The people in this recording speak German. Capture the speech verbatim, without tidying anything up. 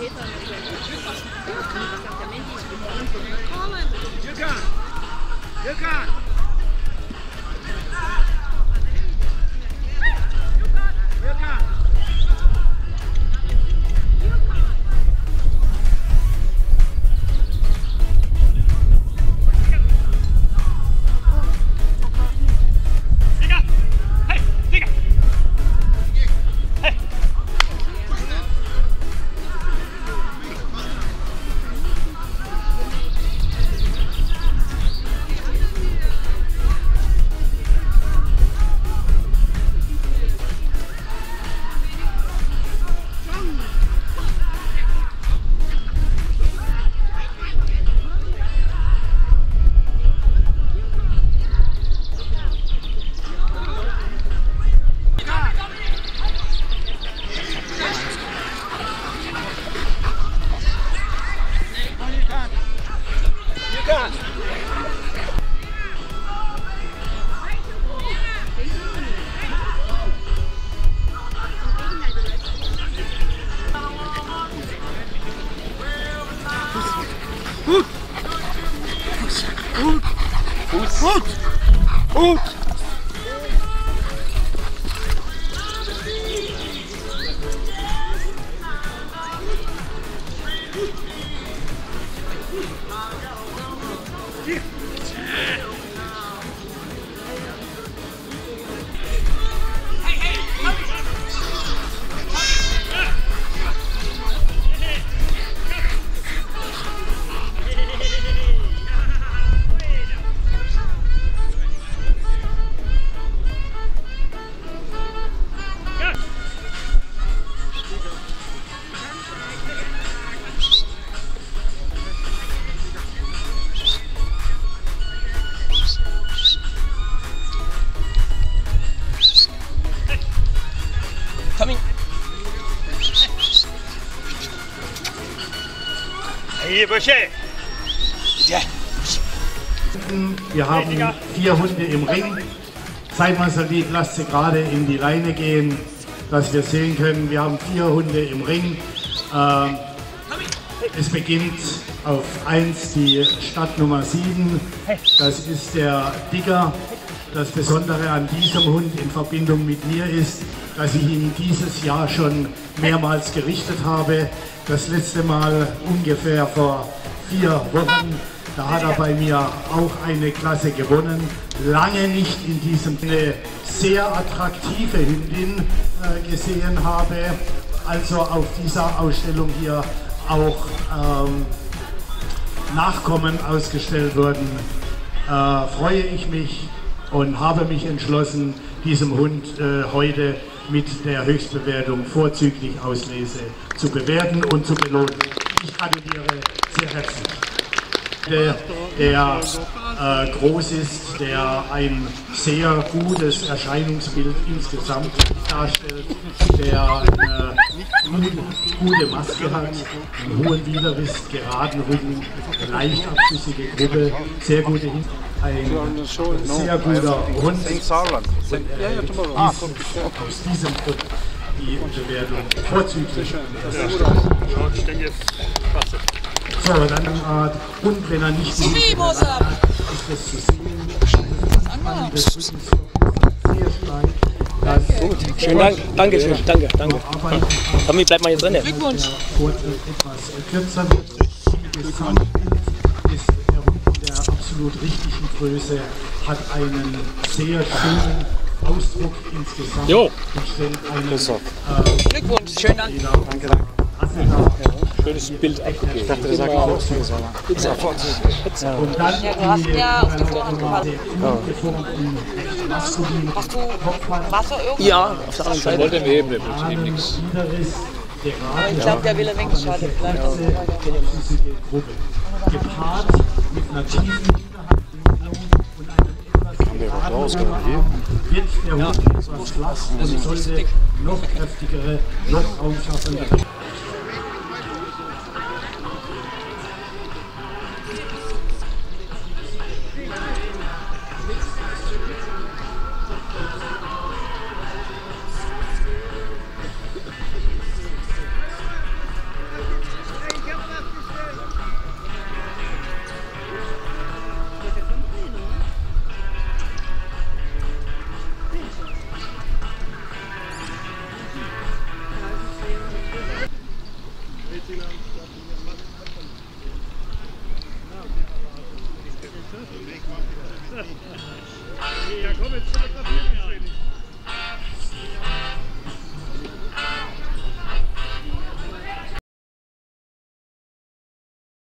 Gut! Gut! Gut! Gut! Coming. Hey, Bösche! Ja. Wir haben vier Hunde im Ring. Zeitmeisterlied, lasst sie gerade in die Leine gehen, dass wir sehen können, wir haben vier Hunde im Ring. Ähm, es beginnt auf eins die Startnummer sieben. Das ist der Digger. Das Besondere an diesem Hund in Verbindung mit mir ist, dass ich ihn dieses Jahr schon mehrmals gerichtet habe. Das letzte Mal ungefähr vor vier Wochen. Da hat er bei mir auch eine Klasse gewonnen. Lange nicht in diesem eine sehr attraktive Hündin äh, gesehen habe. Also auf dieser Ausstellung hier auch ähm, Nachkommen ausgestellt wurden. Äh, freue ich mich und habe mich entschlossen, diesem Hund äh, heute mit der Höchstbewertung vorzüglich Auslese zu bewerten und zu belohnen. Ich gratuliere sehr herzlich. Der, der äh, groß ist, der ein sehr gutes Erscheinungsbild insgesamt darstellt, der eine gute, gute Maske hat, einen hohen Widerriss, geraden Rücken, leicht abschüssige Gruppe, sehr gute Hin ein sehr guter Hund. Und, äh, ist aus diesem Grund die Bewertung vorzüglich. Ja, ich denke, es passt. So, dann äh, und wenn er nicht So wie muss er. ist das zu sehen, das Anfangen des Rückens sehr stark. Das Gut, schönen Dank, danke schön, danke, danke. Tommy, bleib mal hier drin. Glückwunsch. Etwas kürzer wird. Gesamtbild ist der Hund in der absolut richtigen Größe, hat einen sehr schönen Ausdruck insgesamt. Jo. Und stellt einen, äh, Glückwunsch, schönen Dank. Danke, danke. Schönes Bild abgegeben. Ich dachte, das sagt auch so. Und dann Ja, du hast ja auf die Vorhand gemacht. ja. Hast du Wasser irgendwo? Ja, auf der anderen Seite. Wollte im Eben, das eben nichts. Aber ich glaube, der will ein wenig schade bleiben. Gruppe. Gepaart mit einer tiefen Hinterhandbewegung und einem etwas geradenen wird der Hund etwas flach und sollte noch kräftigere, noch raumschaffende